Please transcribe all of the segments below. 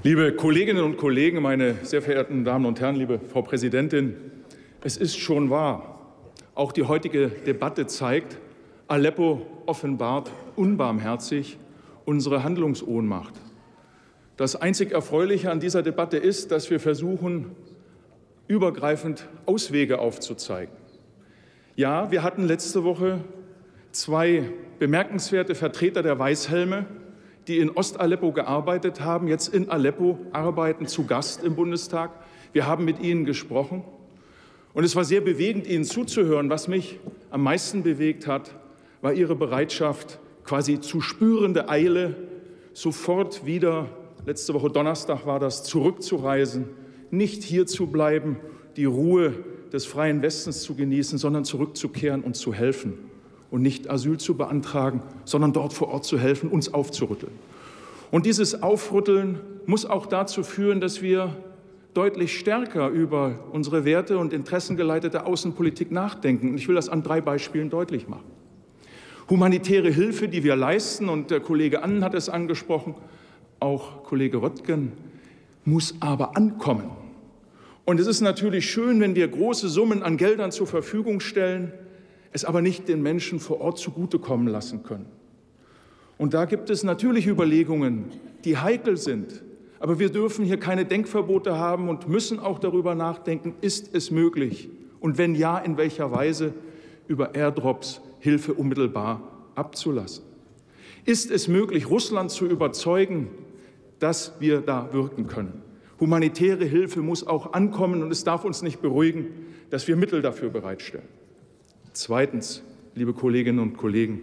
Liebe Kolleginnen und Kollegen, meine sehr verehrten Damen und Herren, liebe Frau Präsidentin, es ist schon wahr, auch die heutige Debatte zeigt, Aleppo offenbart unbarmherzig unsere Handlungsohnmacht. Das einzig Erfreuliche an dieser Debatte ist, dass wir versuchen, übergreifend Auswege aufzuzeigen. Ja, wir hatten letzte Woche 2 bemerkenswerte Vertreter der Weißhelme, die in Ost-Aleppo gearbeitet haben, jetzt in Aleppo arbeiten, zu Gast im Bundestag. Wir haben mit ihnen gesprochen. Und es war sehr bewegend, ihnen zuzuhören. Was mich am meisten bewegt hat, war ihre Bereitschaft, quasi zu spürende Eile, sofort wieder, letzte Woche Donnerstag war das, zurückzureisen, nicht hier zu bleiben, die Ruhe des freien Westens zu genießen, sondern zurückzukehren und zu helfen. Und nicht Asyl zu beantragen, sondern dort vor Ort zu helfen, uns aufzurütteln. Und dieses Aufrütteln muss auch dazu führen, dass wir deutlich stärker über unsere Werte- und interessengeleitete Außenpolitik nachdenken. Und ich will das an 3 Beispielen deutlich machen. Humanitäre Hilfe, die wir leisten, und der Kollege Annen hat es angesprochen, auch Kollege Röttgen, muss aber ankommen. Und es ist natürlich schön, wenn wir große Summen an Geldern zur Verfügung stellen, es aber nicht den Menschen vor Ort zugutekommen lassen können. Und da gibt es natürlich Überlegungen, die heikel sind. Aber wir dürfen hier keine Denkverbote haben und müssen auch darüber nachdenken, ist es möglich? Und wenn ja, in welcher Weise über Airdrops Hilfe unmittelbar abzulassen? Ist es möglich, Russland zu überzeugen, dass wir da wirken können? Humanitäre Hilfe muss auch ankommen, und es darf uns nicht beruhigen, dass wir Mittel dafür bereitstellen. Zweitens, liebe Kolleginnen und Kollegen,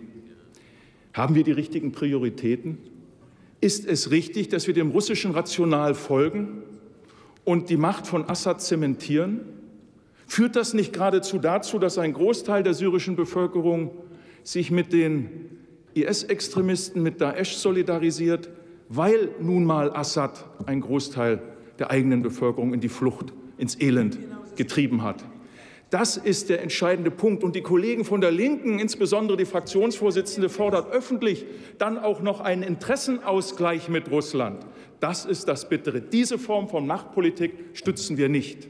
haben wir die richtigen Prioritäten? Ist es richtig, dass wir dem russischen Rational folgen und die Macht von Assad zementieren? Führt das nicht geradezu dazu, dass ein Großteil der syrischen Bevölkerung sich mit den IS-Extremisten, mit Daesh solidarisiert, weil nun mal Assad einen Großteil der eigenen Bevölkerung in die Flucht, ins Elend getrieben hat? Das ist der entscheidende Punkt. Und die Kollegen von der Linken, insbesondere die Fraktionsvorsitzende, fordert öffentlich dann auch noch einen Interessenausgleich mit Russland. Das ist das Bittere. Diese Form von Machtpolitik stützen wir nicht.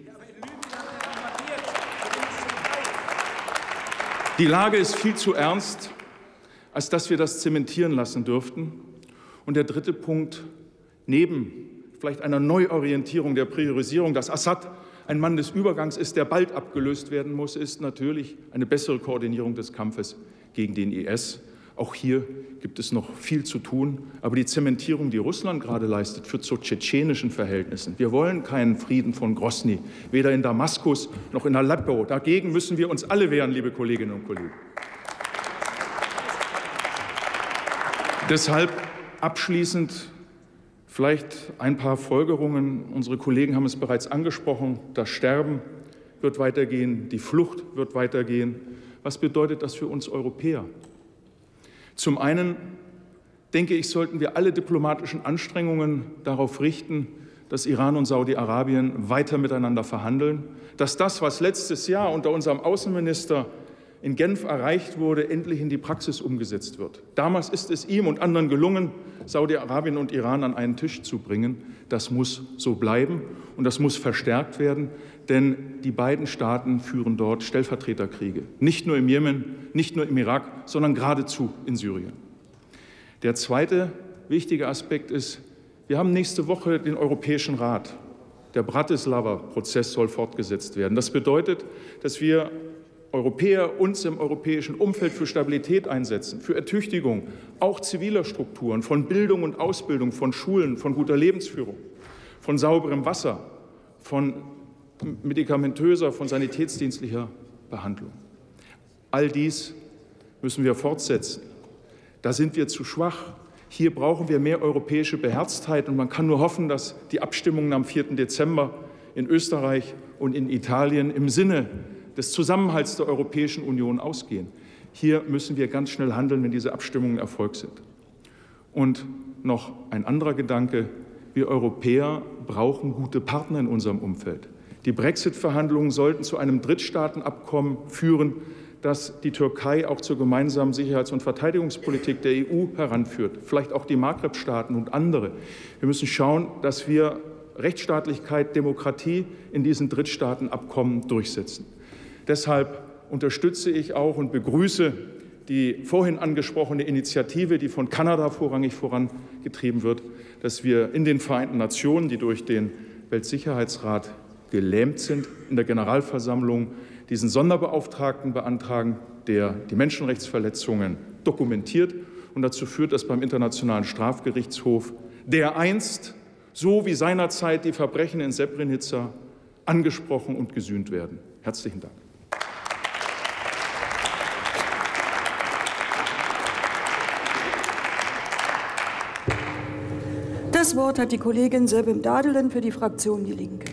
Die Lage ist viel zu ernst, als dass wir das zementieren lassen dürften. Und der dritte Punkt, neben vielleicht einer Neuorientierung der Priorisierung, dass Assad ein Mann des Übergangs ist, der bald abgelöst werden muss, ist natürlich eine bessere Koordinierung des Kampfes gegen den IS. Auch hier gibt es noch viel zu tun. Aber die Zementierung, die Russland gerade leistet, führt zu tschetschenischen Verhältnissen. Wir wollen keinen Frieden von Grosny, weder in Damaskus noch in Aleppo. Dagegen müssen wir uns alle wehren, liebe Kolleginnen und Kollegen. Deshalb abschließend vielleicht ein paar Folgerungen. Unsere Kollegen haben es bereits angesprochen. Das Sterben wird weitergehen, die Flucht wird weitergehen. Was bedeutet das für uns Europäer? Zum einen, denke ich, sollten wir alle diplomatischen Anstrengungen darauf richten, dass Iran und Saudi-Arabien weiter miteinander verhandeln, dass das, was letztes Jahr unter unserem Außenminister in Genf erreicht wurde, endlich in die Praxis umgesetzt wird. Damals ist es ihm und anderen gelungen, Saudi-Arabien und Iran an einen Tisch zu bringen. Das muss so bleiben und das muss verstärkt werden, denn die beiden Staaten führen dort Stellvertreterkriege. Nicht nur im Jemen, nicht nur im Irak, sondern geradezu in Syrien. Der zweite wichtige Aspekt ist, wir haben nächste Woche den Europäischen Rat. Der Bratislava-Prozess soll fortgesetzt werden. Das bedeutet, dass wir Europäer uns im europäischen Umfeld für Stabilität einsetzen, für Ertüchtigung, auch ziviler Strukturen, von Bildung und Ausbildung, von Schulen, von guter Lebensführung, von sauberem Wasser, von medikamentöser, von sanitätsdienstlicher Behandlung. All dies müssen wir fortsetzen. Da sind wir zu schwach. Hier brauchen wir mehr europäische Beherztheit, und man kann nur hoffen, dass die Abstimmungen am 4. Dezember in Österreich und in Italien im Sinne des Zusammenhalts der Europäischen Union ausgehen. Hier müssen wir ganz schnell handeln, wenn diese Abstimmungen Erfolg sind. Und noch ein anderer Gedanke. Wir Europäer brauchen gute Partner in unserem Umfeld. Die Brexit-Verhandlungen sollten zu einem Drittstaatenabkommen führen, das die Türkei auch zur gemeinsamen Sicherheits- und Verteidigungspolitik der EU heranführt, vielleicht auch die Maghreb-Staaten und andere. Wir müssen schauen, dass wir Rechtsstaatlichkeit, Demokratie in diesen Drittstaatenabkommen durchsetzen. Deshalb unterstütze ich auch und begrüße die vorhin angesprochene Initiative, die von Kanada vorrangig vorangetrieben wird, dass wir in den Vereinten Nationen, die durch den Weltsicherheitsrat gelähmt sind, in der Generalversammlung diesen Sonderbeauftragten beantragen, der die Menschenrechtsverletzungen dokumentiert und dazu führt, dass beim Internationalen Strafgerichtshof dereinst, so wie seinerzeit die Verbrechen in Srebrenica, angesprochen und gesühnt werden. Herzlichen Dank. Das Wort hat die Kollegin Sevim Dadelen für die Fraktion Die Linke.